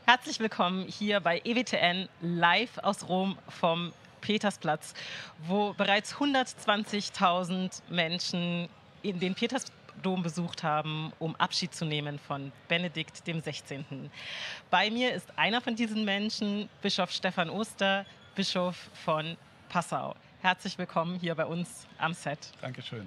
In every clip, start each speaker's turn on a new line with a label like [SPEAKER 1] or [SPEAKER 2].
[SPEAKER 1] Herzlich willkommen hier bei EWTN live aus Rom vom Petersplatz, wo bereits 120.000 Menschen in den Petersdom besucht haben, um Abschied zu nehmen von Benedikt dem 16. Bei mir ist einer von diesen Menschen, Bischof Stefan Oster, Bischof von Passau. Herzlich willkommen hier bei uns am Set.
[SPEAKER 2] Dankeschön.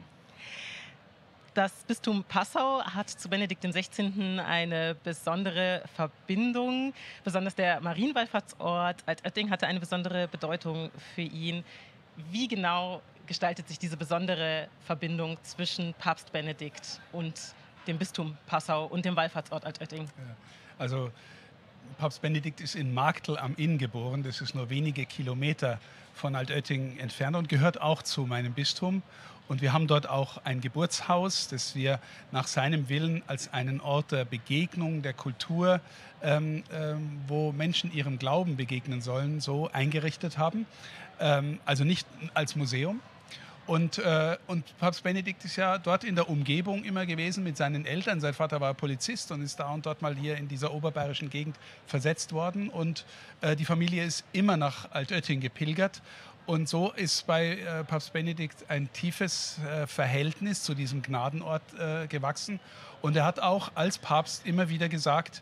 [SPEAKER 1] Das Bistum Passau hat zu Benedikt XVI. Eine besondere Verbindung. Besonders der Marienwallfahrtsort Altötting hatte eine besondere Bedeutung für ihn. Wie genau gestaltet sich diese besondere Verbindung zwischen Papst Benedikt und dem Bistum Passau und dem Wallfahrtsort Altötting?
[SPEAKER 2] Ja. Also Papst Benedikt ist in Marktl am Inn geboren. Das ist nur wenige Kilometer von Altötting entfernt und gehört auch zu meinem Bistum. Und wir haben dort auch ein Geburtshaus, das wir nach seinem Willen als einen Ort der Begegnung, der Kultur, wo Menschen ihrem Glauben begegnen sollen, so eingerichtet haben. Also nicht als Museum. Und Papst Benedikt ist ja dort in der Umgebung immer gewesen mit seinen Eltern. Sein Vater war Polizist und ist da und dort mal hier in dieser oberbayerischen Gegend versetzt worden. Und die Familie ist immer nach Altötting gepilgert. Und so ist bei Papst Benedikt ein tiefes Verhältnis zu diesem Gnadenort gewachsen. Und er hat auch als Papst immer wieder gesagt,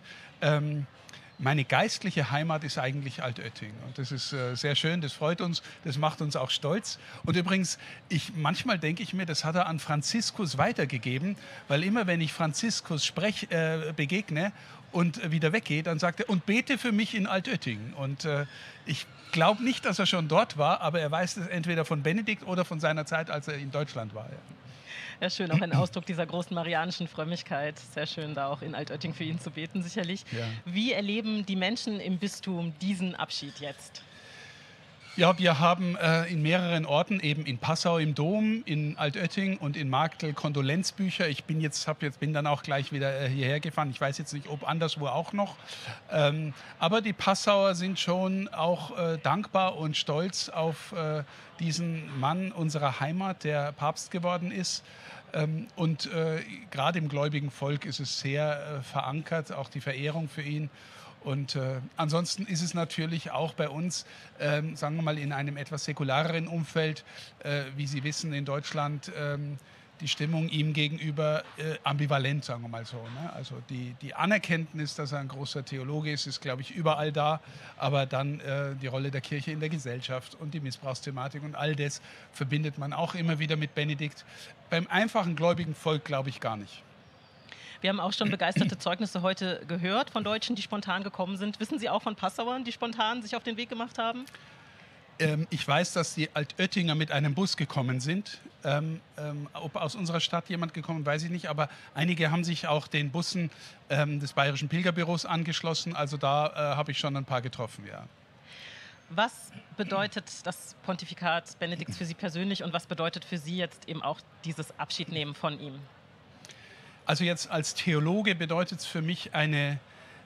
[SPEAKER 2] meine geistliche Heimat ist eigentlich Altötting. Und das ist sehr schön, das freut uns, das macht uns auch stolz. Und übrigens, manchmal denke ich mir, das hat er an Franziskus weitergegeben, weil immer wenn ich Franziskus begegne und wieder weggehe, dann sagt er, und bete für mich in Altötting. Und ich glaube nicht, dass er schon dort war, aber er weiß es entweder von Benedikt oder von seiner Zeit, als er in Deutschland war. Ja.
[SPEAKER 1] Ja, schön, auch ein Ausdruck dieser großen marianischen Frömmigkeit. Sehr schön, da auch in Altötting für ihn zu beten, sicherlich.
[SPEAKER 2] Ja.
[SPEAKER 1] Wie erleben die Menschen im Bistum diesen Abschied jetzt?
[SPEAKER 2] Ja, wir haben in mehreren Orten, eben in Passau im Dom, in Altötting und in Marktl Kondolenzbücher. Bin dann auch gleich wieder hierher gefahren. Ich weiß jetzt nicht, ob anderswo auch noch. Aber die Passauer sind schon auch dankbar und stolz auf diesen Mann unserer Heimat, der Papst geworden ist. Und gerade im gläubigen Volk ist es sehr verankert, auch die Verehrung für ihn. Und ansonsten ist es natürlich auch bei uns, sagen wir mal, in einem etwas säkulareren Umfeld, wie Sie wissen, in Deutschland die Stimmung ihm gegenüber ambivalent, sagen wir mal so. Ne? Also die Anerkenntnis, dass er ein großer Theologe ist, glaube ich, überall da. Aber dann die Rolle der Kirche in der Gesellschaft und die Missbrauchsthematik und all das verbindet man auch immer wieder mit Benedikt. Beim einfachen gläubigen Volk glaube ich gar nicht.
[SPEAKER 1] Wir haben auch schon begeisterte Zeugnisse heute gehört von Deutschen, die spontan gekommen sind. Wissen Sie auch von Passauern, die spontan sich auf den Weg gemacht haben?
[SPEAKER 2] Ich weiß, dass die Altöttinger mit einem Bus gekommen sind. Ob aus unserer Stadt jemand gekommen, weiß ich nicht. Aber einige haben sich auch den Bussen des Bayerischen Pilgerbüros angeschlossen. Also da habe ich schon ein paar getroffen, ja.
[SPEAKER 1] Was bedeutet das Pontifikat Benedikts für Sie persönlich und was bedeutet für Sie jetzt eben auch dieses Abschiednehmen von ihm?
[SPEAKER 2] Also jetzt als Theologe bedeutet es für mich eine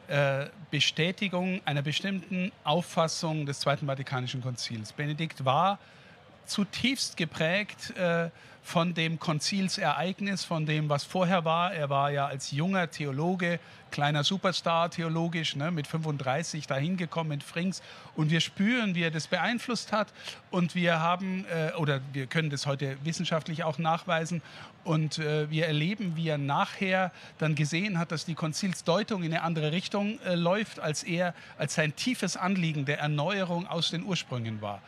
[SPEAKER 2] Bestätigung einer bestimmten Auffassung des Zweiten Vatikanischen Konzils. Benedikt war zutiefst geprägt von dem Konzilsereignis, von dem, was vorher war. Er war ja als junger Theologe, kleiner Superstar theologisch, ne, mit 35 dahin gekommen in Frings. Und wir spüren, wie er das beeinflusst hat. Und wir haben, oder wir können das heute wissenschaftlich auch nachweisen. Und wir erleben, wie er nachher dann gesehen hat, dass die Konzilsdeutung in eine andere Richtung läuft, als sein tiefes Anliegen der Erneuerung aus den Ursprüngen war.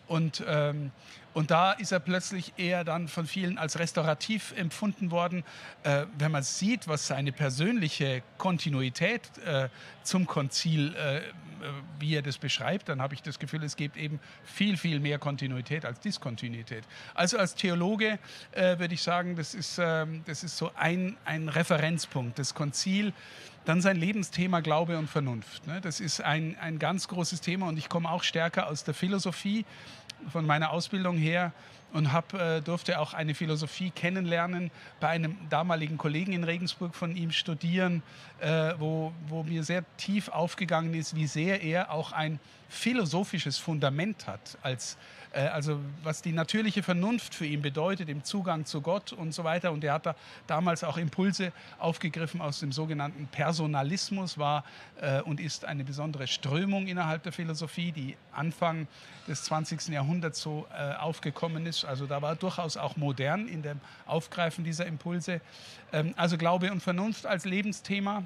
[SPEAKER 2] Und da ist er plötzlich eher dann von vielen als restaurativ empfunden worden. Wenn man sieht, was seine persönliche Kontinuität zum Konzil, wie er das beschreibt, dann habe ich das Gefühl, es gibt eben viel, viel mehr Kontinuität als Diskontinuität. Also als Theologe würde ich sagen, das ist so ein Referenzpunkt. Das Konzil, dann sein Lebensthema Glaube und Vernunft. Ne? Das ist ein ganz großes Thema und ich komme auch stärker aus der Philosophie von meiner Ausbildung her und durfte auch eine Philosophie kennenlernen, bei einem damaligen Kollegen in Regensburg von ihm studieren, wo mir sehr tief aufgegangen ist, wie sehr er auch ein philosophisches Fundament hat als Also was die natürliche Vernunft für ihn bedeutet, im Zugang zu Gott und so weiter. Und er hat da damals auch Impulse aufgegriffen aus dem sogenannten Personalismus, war und ist eine besondere Strömung innerhalb der Philosophie, die Anfang des 20. Jahrhunderts so aufgekommen ist. Also da war durchaus auch modern in dem Aufgreifen dieser Impulse. Also Glaube und Vernunft als Lebensthema,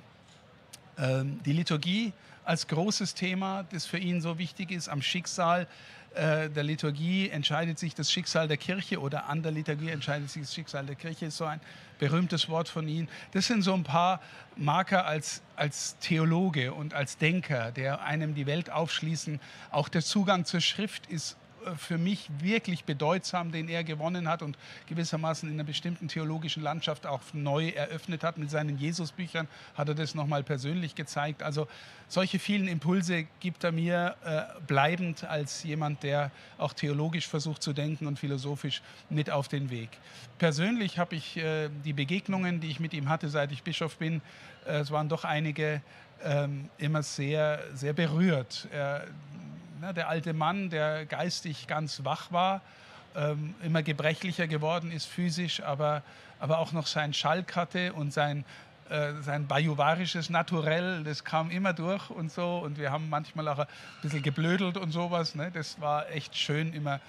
[SPEAKER 2] die Liturgie als großes Thema, das für ihn so wichtig ist. Am Schicksal der Liturgie entscheidet sich das Schicksal der Kirche oder an der Liturgie entscheidet sich das Schicksal der Kirche, ist so ein berühmtes Wort von ihm. Das sind so ein paar Marker als Theologe und als Denker, der einem die Welt aufschließen. Auch der Zugang zur Schrift ist für mich wirklich bedeutsam, den er gewonnen hat und gewissermaßen in einer bestimmten theologischen Landschaft auch neu eröffnet hat. Mit seinen Jesusbüchern hat er das nochmal persönlich gezeigt. Also solche vielen Impulse gibt er mir bleibend als jemand, der auch theologisch versucht zu denken und philosophisch mit auf den Weg. Persönlich habe ich die Begegnungen, die ich mit ihm hatte, seit ich Bischof bin, es waren doch einige, immer sehr, sehr berührt. Der alte Mann, der geistig ganz wach war, immer gebrechlicher geworden ist physisch, aber auch noch seinen Schalk hatte und sein bajuwarisches Naturell, das kam immer durch und so. Und wir haben manchmal auch ein bisschen geblödelt und sowas. Ne? Das war echt schön immer.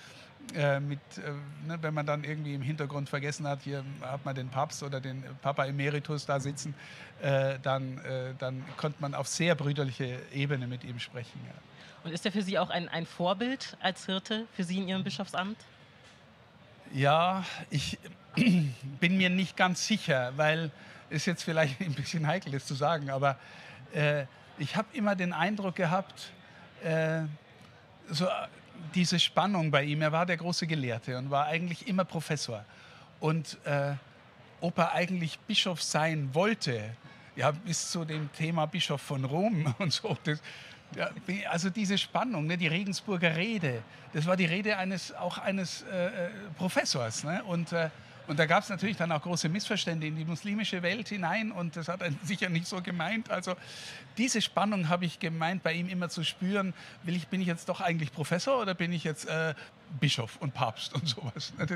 [SPEAKER 2] Wenn man dann irgendwie im Hintergrund vergessen hat, hier hat man den Papst oder den Papa Emeritus da sitzen, dann konnte man auf sehr brüderliche Ebene mit ihm sprechen. Ja.
[SPEAKER 1] Und ist er für Sie auch ein Vorbild als Hirte, für Sie in Ihrem Bischofsamt?
[SPEAKER 2] Ja, ich bin mir nicht ganz sicher, weil es jetzt vielleicht ein bisschen heikel ist zu sagen, aber ich habe immer den Eindruck gehabt, so diese Spannung bei ihm, er war der große Gelehrte und war eigentlich immer Professor. Und ob er eigentlich Bischof sein wollte, ja, bis zu dem Thema Bischof von Rom und so, ja, also diese Spannung, ne, die Regensburger Rede, das war die Rede eines Professors. Ne? Und da gab es natürlich dann auch große Missverständnisse in die muslimische Welt hinein und das hat er sicher nicht so gemeint. Also diese Spannung habe ich gemeint, bei ihm immer zu spüren, bin ich jetzt doch eigentlich Professor oder bin ich jetzt Bischof und Papst und sowas. Ne?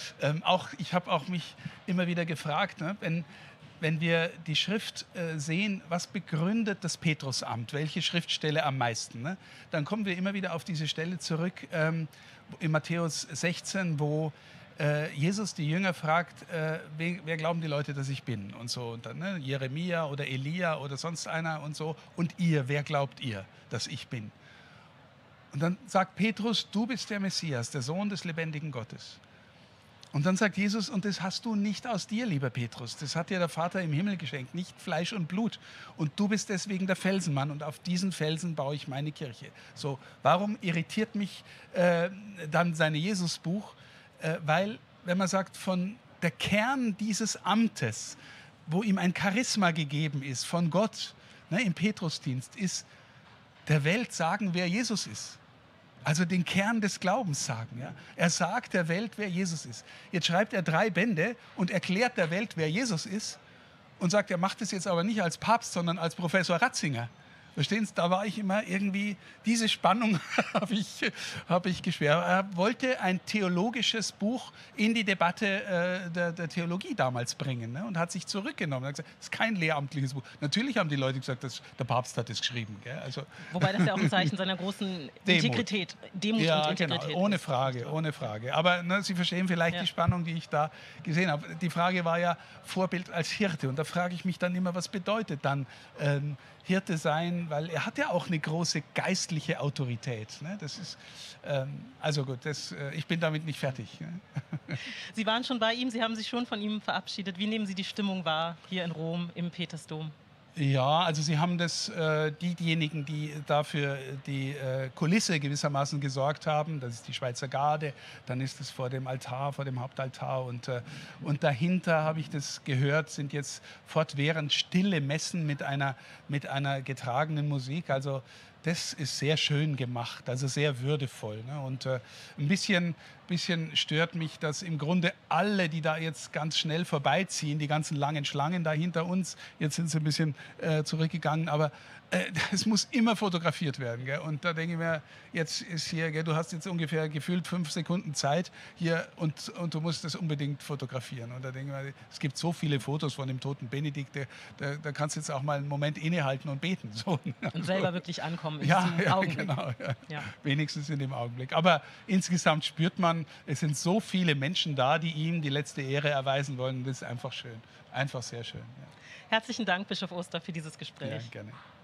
[SPEAKER 2] Ich habe auch mich immer wieder gefragt, ne, wenn wir die Schrift sehen, was begründet das Petrusamt, welche Schriftstelle am meisten, ne? Dann kommen wir immer wieder auf diese Stelle zurück in Matthäus 16, wo Jesus die Jünger fragt, wer glauben die Leute, dass ich bin? Und so, und dann, ne? Jeremia oder Elia oder sonst einer und so. Und ihr, wer glaubt ihr, dass ich bin? Und dann sagt Petrus, du bist der Messias, der Sohn des lebendigen Gottes. Und dann sagt Jesus, und das hast du nicht aus dir, lieber Petrus, das hat dir der Vater im Himmel geschenkt, nicht Fleisch und Blut. Und du bist deswegen der Felsenmann und auf diesen Felsen baue ich meine Kirche. So, warum irritiert mich dann seine Jesusbuch? Weil, wenn man sagt, von der Kern dieses Amtes, wo ihm ein Charisma gegeben ist von Gott, ne, im Petrusdienst, ist der Welt sagen, wer Jesus ist. Also den Kern des Glaubens sagen. Ja? Er sagt der Welt, wer Jesus ist. Jetzt schreibt er 3 Bände und erklärt der Welt, wer Jesus ist und sagt, er macht es jetzt aber nicht als Papst, sondern als Professor Ratzinger. Verstehen Sie, da war ich immer irgendwie, diese Spannung habe ich geschwärmt. Er wollte ein theologisches Buch in die Debatte der Theologie damals bringen, ne? Und hat sich zurückgenommen. Er hat gesagt, das ist kein lehramtliches Buch. Natürlich haben die Leute gesagt, der Papst hat es geschrieben. Gell? Also
[SPEAKER 1] wobei das ja auch ein Zeichen seiner großen Integrität, Demut
[SPEAKER 2] ja,
[SPEAKER 1] und Integrität
[SPEAKER 2] genau, ohne Frage, ohne Frage. Aber ne, Sie verstehen vielleicht die Spannung, die ich da gesehen habe. Die Frage war ja Vorbild als Hirte. Und da frage ich mich dann immer, was bedeutet dann Hirte sein, weil er hat ja auch eine große geistliche Autorität. Ne? Das ist, also gut, ich bin damit nicht fertig. Ne?
[SPEAKER 1] Sie waren schon bei ihm, Sie haben sich schon von ihm verabschiedet. Wie nehmen Sie die Stimmung wahr hier in Rom im Petersdom?
[SPEAKER 2] Ja, also Sie haben diejenigen, die dafür die Kulisse gewissermaßen gesorgt haben, das ist die Schweizer Garde, dann ist es vor dem Altar, vor dem Hauptaltar und dahinter, habe ich das gehört, sind jetzt fortwährend stille Messen mit einer getragenen Musik, also das ist sehr schön gemacht, also sehr würdevoll. Ne? Und ein bisschen stört mich, dass im Grunde alle, die da jetzt ganz schnell vorbeiziehen, die ganzen langen Schlangen da hinter uns, jetzt sind sie ein bisschen zurückgegangen, aber es muss immer fotografiert werden. Gell? Und da denke ich mir, jetzt ist hier, gell, du hast jetzt ungefähr gefühlt 5 Sekunden Zeit hier und du musst das unbedingt fotografieren. Und da denke ich mir, es gibt so viele Fotos von dem toten Benedikt, da kannst du jetzt auch mal einen Moment innehalten und beten. So,
[SPEAKER 1] und selber wirklich ankommen in
[SPEAKER 2] ja,
[SPEAKER 1] diesem Augenblick.
[SPEAKER 2] Genau. Ja.
[SPEAKER 1] Ja.
[SPEAKER 2] Wenigstens in dem Augenblick. Aber insgesamt spürt man, es sind so viele Menschen da, die ihm die letzte Ehre erweisen wollen. Das ist einfach schön. Einfach sehr schön. Ja,
[SPEAKER 1] Herzlichen Dank, Bischof Oster, für dieses Gespräch.
[SPEAKER 2] ja gerne.